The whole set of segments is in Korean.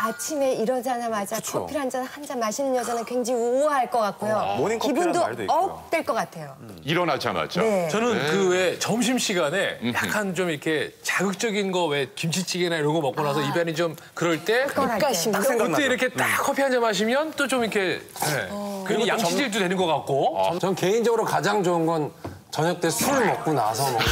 아침에 일어나자마자 커피 한 잔 마시는 여자는 굉장히 우아할 것 같고요. 모닝커피라는 기분도 말도 있고요. 업 될 것 같아요. 일어나자마자. 네. 저는 그 왜 점심시간에 약간 좀 이렇게 자극적인 거 왜 김치찌개나 이런 거 먹고 나서 입안이 좀 그럴 때 그때 이렇게 딱 커피 한 잔 마시면 또 좀 이렇게 괜히 양치질도 되는 것 같고. 전 개인적으로 가장 좋은 건 저녁 때 술 먹고 나서 먹는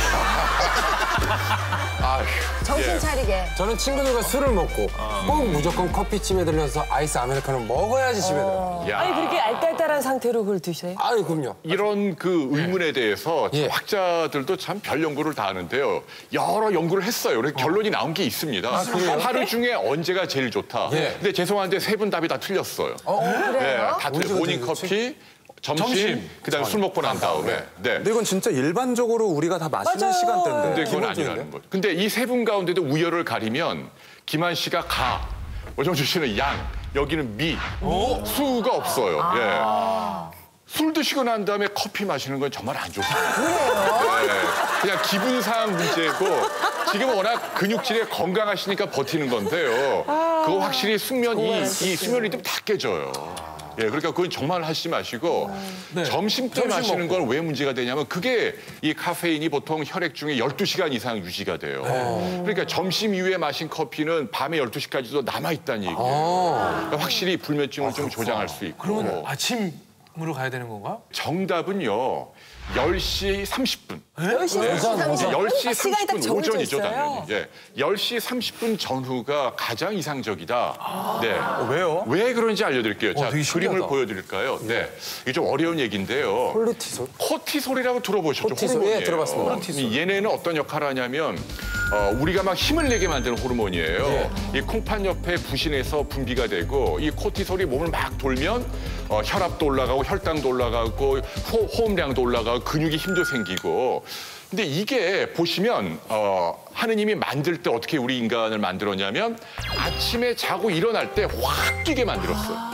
거. 정신 차리게. 저는 친구들과 술을 먹고 꼭 무조건 커피집에 들려서 아이스 아메리카노 먹어야지 집에 들어요. 아니 그렇게 알딸딸한 상태로 그걸 드세요? 아니 그럼요. 이런 그 의문에 대해서 예. 학자들도 참 별 연구를 다 하는데요. 여러 연구를 했어요. 그래서 결론이 나온 게 있습니다. 하루 중에 언제가 제일 좋다. 예. 근데 죄송한데 세 분 답이 다 틀렸어요. 그래요? 다 틀려요. 모닝커피, 점심, 그다음에 술 먹고 난 다음에. 네. 근데 이건 진짜 일반적으로 우리가 다 마시는 맞아요. 시간대인데. 근데 그건 기본적인데? 아니라는 거죠. 근데 이 세 분 가운데도 우열을 가리면 김한 씨가 가, 오정주 씨는 양, 여기는 미, 수가 없어요. 예. 술 드시고 난 다음에 커피 마시는 건 정말 안 좋습니다. 그래요? 그냥 기분상 문제고 지금 워낙 근육질에 건강하시니까 버티는 건데요. 그거 확실히 이 수면 리듬 다 깨져요. 예, 그러니까 그건 정말 하시지 마시고 점심 때 마시는 건 왜 문제가 되냐면 그게 이 카페인이 보통 혈액 중에 12시간 이상 유지가 돼요. 그러니까 점심 이후에 마신 커피는 밤에 12시까지도 남아있다는 얘기예요. 그러니까 확실히 불면증을 좀 조장할 수 있고. 그러면 아침으로 가야 되는 건가? 정답은요. 10시 30분. 10시 30분. 10시 시간이 딱 30분 정해져 오전이죠, 있어요. 당연히. 예. 10시 30분 전후가 가장 이상적이다. 네. 왜요? 왜 그런지 알려드릴게요. 자, 되게 신기하다. 그림을 보여드릴까요? 네. 이게 좀 어려운 얘기인데요. 콜르티솔? 코티솔이라고 들어보셨죠? 코티솔, 호르몬이에요. 예, 들어봤습니다. 얘네는 어떤 역할을 하냐면 우리가 막 힘을 내게 만드는 호르몬이에요. 이 콩팥 옆에 부신해서 분비가 되고 이 코티솔이 몸을 막 돌면 혈압도 올라가고 혈당도 올라가고 호흡량도 올라가고 근육이 힘도 생기고. 근데 이게 보시면 하느님이 만들 때 어떻게 우리 인간을 만들었냐면 아침에 자고 일어날 때 확 뛰게 만들었어요.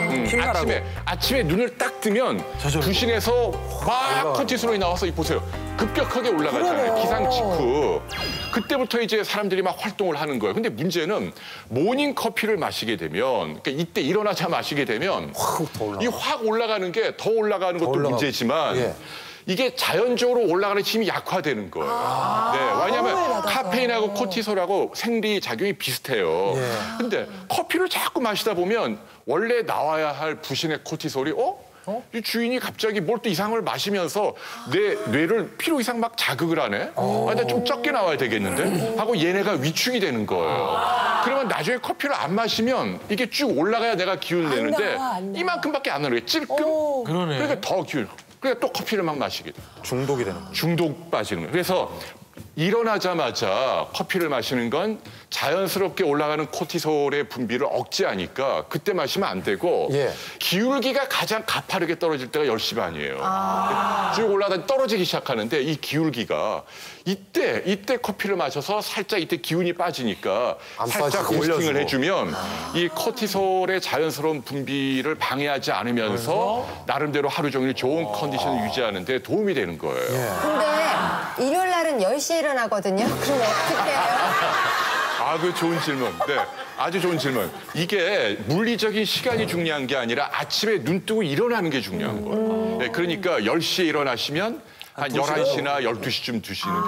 아침에 눈을 딱 뜨면 부신해서 막 코티솔이 나와서 보세요. 급격하게 올라가잖아요. 기상 직후. 그때부터 이제 사람들이 막 활동을 하는 거예요. 근데 문제는 모닝 커피를 마시게 되면 그러니까 이때 일어나자 마시게 되면 이 확 올라가는 게 더 올라가는 것도 문제지만 이게 자연적으로 올라가는 힘이 약화되는 거예요. 네, 왜냐하면 카페인하고 코티솔하고 생리 작용이 비슷해요. 근데 커피를 자꾸 마시다 보면 원래 나와야 할 부신의 코티솔이 이 주인이 갑자기 뭘 또 이상을 마시면서 내 뇌를 필요 이상 막 자극을 하네? 나 좀 적게 나와야 되겠는데? 하고 얘네가 위축이 되는 거예요. 그러면 나중에 커피를 안 마시면 이게 쭉 올라가야 내가 기운 내는데 이만큼밖에 안 나와요. 찔끔? 그러네. 그러니까 더 기운. 그러니까 또 커피를 막 마시게 돼. 중독이 되는 거죠. 중독 빠지는 거예요. 그래서 일어나자마자 커피를 마시는 건 자연스럽게 올라가는 코티솔의 분비를 억제하니까 그때 마시면 안 되고 기울기가 가장 가파르게 떨어질 때가 10시 반이에요. 쭉 올라가다 떨어지기 시작하는데 이 기울기가 이때 커피를 마셔서 살짝 이때 기운이 빠지니까 살짝 부스팅을 해주면 이 코티솔의 자연스러운 분비를 방해하지 않으면서 나름대로 하루 종일 좋은 컨디션을 유지하는 데 도움이 되는 거예요. 근데 일요일 날은 10시에 일어나거든요. 그럼 어떻게 해요? 그 좋은 질문. 네, 아주 좋은 질문. 이게 물리적인 시간이 중요한 게 아니라 아침에 눈 뜨고 일어나는 게 중요한 거예요. 네, 그러니까 10시에 일어나시면 한 11시나 12시쯤 드시는 게